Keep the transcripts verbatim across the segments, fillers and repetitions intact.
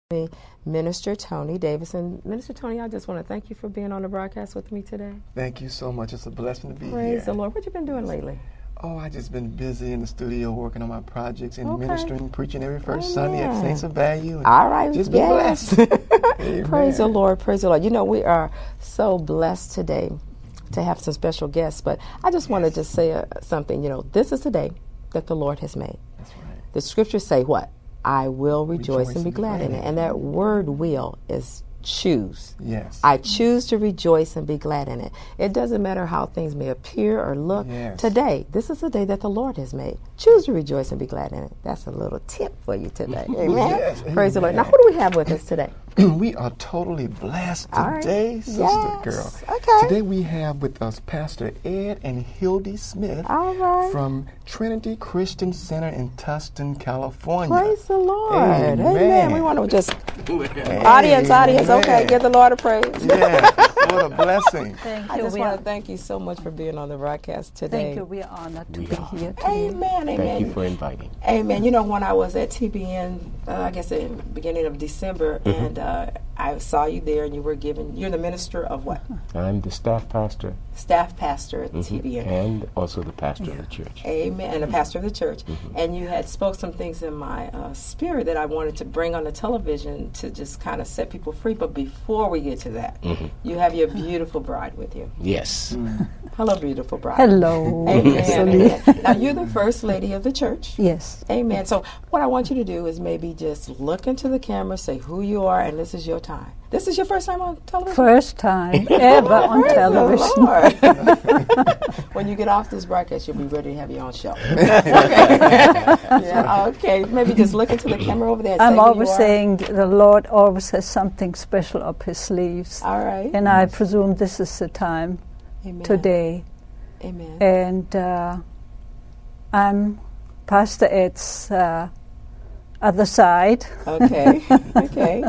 Minister Tony Davison. Minister Tony, I just want to thank you for being on the broadcast with me today. Thank you so much. It's a blessing to be Praise here. Praise the Lord. What you been doing lately? Oh, I just been busy in the studio working on my projects and okay. ministering, preaching every first Amen. Sunday at Saints of Value. All right. Just been yes. blessed. Praise the Lord. Praise the Lord. You know, we are so blessed today to have some special guests, but I just yes. want to just say uh, something. You know, this is the day that the Lord has made. That's right. The scriptures say what? I will rejoice, rejoice and be glad in it. And that word will is choose. Yes. I choose to rejoice and be glad in it. It doesn't matter how things may appear or look. Yes. Today, this is the day that the Lord has made. Choose to rejoice and be glad in it. That's a little tip for you today. Amen. Yes, Praise amen. the Lord. Now, who do we have with us today? We are totally blessed today, right. sister yes. girl. Okay. Today we have with us Pastor Ed and Hildy Smith All right. from Trinity Christian Center in Tustin, California. Praise the Lord. Amen. Amen. We want to just, Amen. audience, audience, okay, Amen. give the Lord a praise. Yeah, what a blessing. Thank I you. just We want are, to thank you so much for being on the broadcast today. thank you. We are honored to We be are. here today. Amen, amen. Thank you for inviting. Amen. You know, when I was at T B N, uh, I guess in the beginning of December, Mm-hmm. and uh, I saw you there, and you were given, you're the minister of what? I'm the staff pastor Staff pastor at mhm, T B N. and also the pastor of the church. Amen. And a pastor of the church. Mm-hmm. And you had spoke some things in my uh, spirit that I wanted to bring on the television to just kind of set people free. But before we get to that, Mhm. you have your beautiful bride with you. Yes. Hello, beautiful bride. Hello. Amen. Amen. Now, you're the first lady of the church. Yes. Amen. So what I want you to do is maybe just look into the camera, say who you are, and this is your time. This is your first time on television? First time ever on Praise television. the Lord. When you get off this broadcast, you'll be ready to have your own show. Okay. Yeah, okay. Maybe just look into the camera over there and I'm say who always you are. saying the Lord always has something special up his sleeves. All right. And I presume this is the time Amen. today. Amen. And uh, I'm Pastor Ed's uh, other side. Okay. Okay.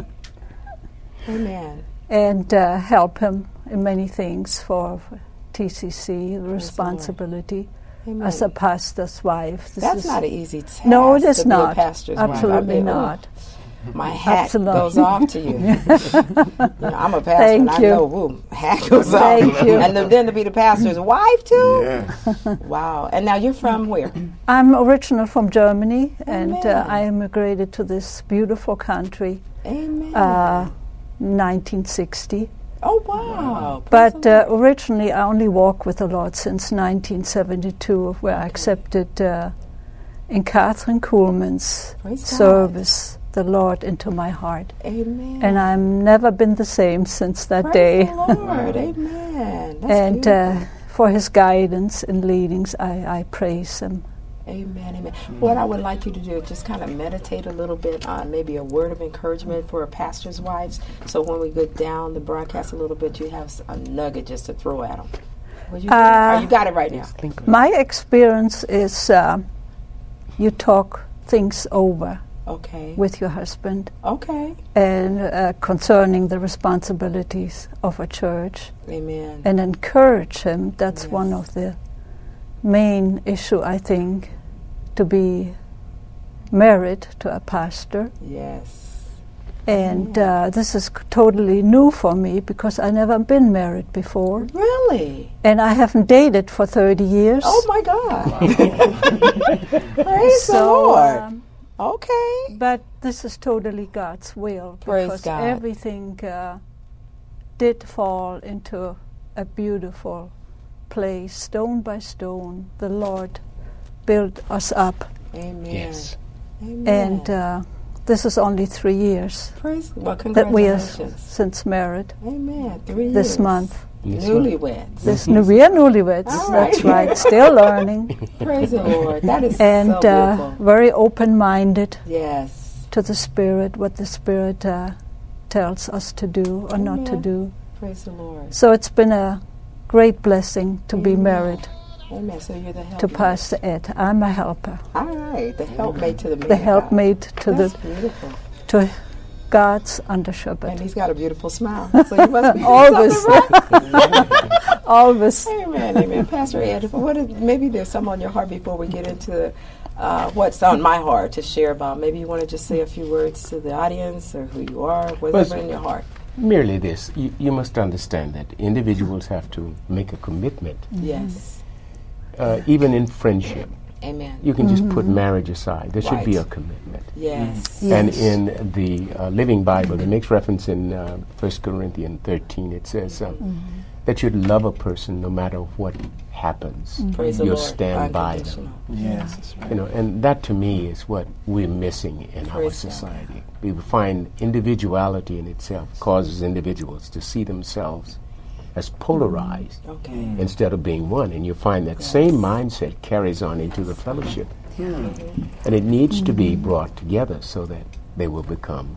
Amen. And uh, help him in many things for T C C, the responsibility Amen. as a pastor's wife. This That's is not an easy task. No, it is to be not. A pastor's wife. Absolutely I mean, not. ooh, my hat Absolutely. goes off to you. You know, I'm a pastor, Thank and I you. know, ooh, hat goes Thank off. you. And then, then to be the pastor's wife too. Yeah. Wow. And now you're from where? I'm original from Germany, and uh, Amen. I immigrated to this beautiful country Amen. uh, nineteen sixty. Oh, wow. Praise But the uh, Lord. originally, I only walked with the Lord since nineteen seventy-two, where I accepted uh, in Catherine Kuhlman's Praise God. service the Lord into my heart. Amen. And I've never been the same since that Praise day. the Lord. Amen. That's and uh, beautiful. for his guidance and leadings, I, I praise him. Amen, amen. What I would like you to do is just kind of meditate a little bit on maybe a word of encouragement for pastor's wives. So when we go down the broadcast a little bit, you have s- a nugget just to throw at them. Would you, do that? Uh, Or you got it right now. Think of My experience is uh, you talk things over Okay. with your husband Okay. and uh, concerning the responsibilities of a church Amen. and encourage him. That's Yes. one of the main issue, I think, to be married to a pastor. Yes. And uh, this is c- totally new for me because I never been married before. Really? And I haven't dated for thirty years. Oh my God. Praise the So, Lord. um, Okay. But this is totally God's will Praise because God. everything uh, did fall into a beautiful place, stone by stone. The Lord built us up, Amen. Yes. Amen. and uh, this is only three years Praise. Well, that we are congratulations. since married. Amen. Three This years. month. This one. Newlyweds. This new, we are newlyweds. All That's right. right. Still learning, Praise the Lord. That is and so uh, beautiful. very open-minded Yes. to the Spirit, what the Spirit uh, tells us to do or not to Amen. do. Praise the Lord. So it's been a great blessing to be Amen. married Amen. So you're the helpmate. to Pastor Ed. I'm a helper, All right. The helpmate to the man. the of God. helpmate to That's the beautiful. to God's under And shepherd. he's got a beautiful smile. So you must be doing Always. something right. Always. Amen, amen. Pastor Ed, what is, maybe there's some on your heart before we get into uh, what's on my heart to share about. Maybe you want to just say a few words to the audience or who you are, whatever in your heart. Merely this, you, you must understand that individuals have to make a commitment, Yes. uh, even in friendship. Amen. You can just put marriage aside. There should be Right. a commitment. Yes. Yes. And in the uh, Living Bible, it makes reference in uh, First Corinthians thirteen. It says um, that you'd love a person no matter what happens. Praise the You'll Lord. stand by them. Unconditional. Yes, that's right. You know, and that to me is what we're missing in our Praise God. society. We find individuality in itself causes individuals to see themselves as polarized Okay. instead of being one. And you find that same mindset carries on into the fellowship. And it needs to be brought together so that they will become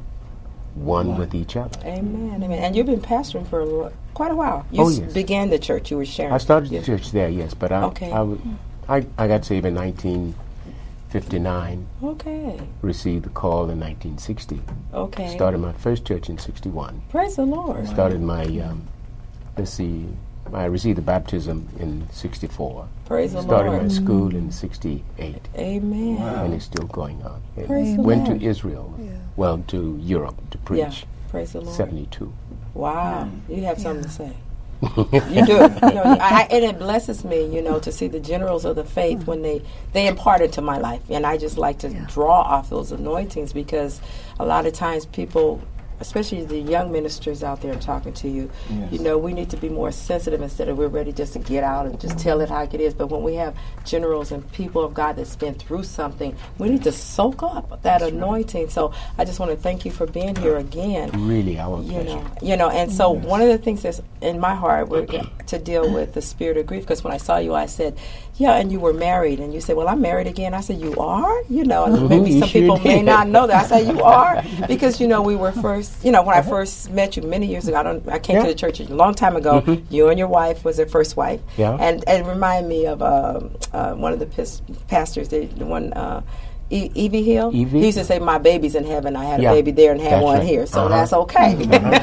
one with each other. Amen. Amen. And you've been pastoring for a lo- quite a while. You Oh, s- yes. began the church. You were sharing. I started Yeah. the church there, yes, but I, Okay. I, w- I, I got saved in nineteen fifty-nine, Okay. received the call in nineteen sixty. Okay. Started my first church in sixty-one. Praise the Lord. Started my, um, let's see, I received the baptism in sixty-four. Praise the Started Lord. my school in sixty-eight, Amen. and it's still going on. And Praise the went Lord. to Israel, well, to Europe to Yeah. preach. Praise the Lord. seventy-two. Wow. You have something to say. You do. You know, I, I, and it blesses me, you know, to see the generals of the faith when they they impart into my life, and I just like to draw off those anointings because a lot of times people, especially the young ministers out there talking to you, Yes. you know, we need to be more sensitive instead of we're ready just to get out and just tell it how it is. But when we have generals and people of God that's been through something, we need to soak up that anointing. So I just want to thank you for being here again. Really, our You pleasure. know, you know, and so one of the things that's in my heart were to deal with the spirit of grief. Because when I saw you, I said, "Yeah," and you were married, and you said, "Well, I'm married again." I said, "You are?" You know, and maybe you some sure people may did. not know that. I said, "You are," because you know we were first. You know, when I first met you many years ago, I don't. I came Yeah. to the church a long time ago. You and your wife was their first wife, Yeah. and and remind me of um, uh, one of the pis- pastors, the, the one. Uh, E- Evie Hill. Evie? He used to say, "My baby's in heaven. I had Yeah. a baby there and had That's one right. here, so Uh-huh. that's okay."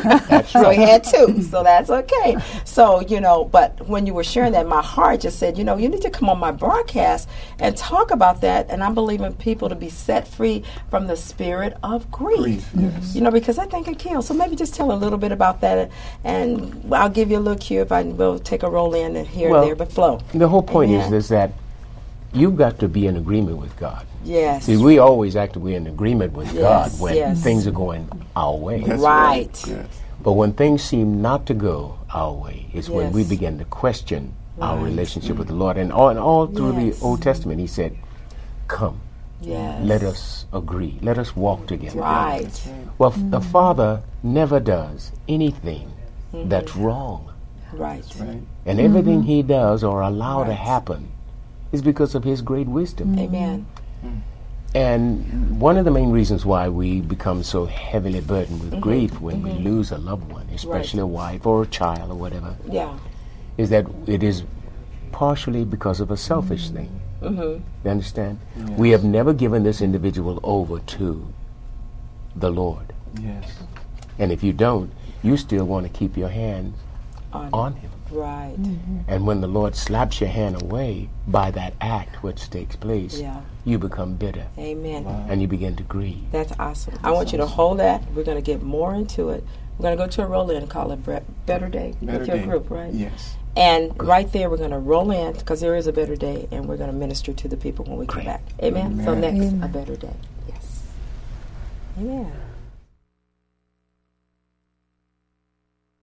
So he had two, so that's okay. So, you know, but when you were sharing that, my heart just said, you know, you need to come on my broadcast and talk about that. And I'm believing people to be set free from the spirit of grief. Grief, yes. You know, because I think it kills. So maybe just tell a little bit about that, and I'll give you a little cue if I will take a roll in and here Well, and there, but flow. The whole point is, Amen. is that you've got to be in agreement with God. Yes. See, we always act we're in agreement with Yes, God when yes. things are going our way. That's Right. Yes. But when things seem not to go our way is when we Yes. begin to question our Right. relationship with the Lord. And all, and all through Yes. the Old Testament, he said, come, Yes. let us agree. Let us walk together. Right. Well, f- the Father never does anything that's wrong. Right. Right. And everything he does or allow to Right. happen is because of his great wisdom. Amen. And one of the main reasons why we become so heavily burdened with grief when we lose a loved one, especially a wife or a child or whatever, Yeah. is that it is partially because of a selfish thing. Mm-hmm. You understand? We have never given this individual over to the Lord. Yes. And if you don't, you still want to keep your hands On, on him. Right. And when the Lord slaps your hand away by that act which takes place, Yeah. you become bitter Amen. and you begin to grieve. That's awesome. I want you to hold that. We're going to get more into it. We're going to go to a roll in and call it Bre- Better Day Better with your day. group, right? Yes. And right there, we're going to roll in because there is a better day, and we're going to minister to the people when we come Great. back. Amen. So Amen. next, Amen. a better day. Yes. Amen.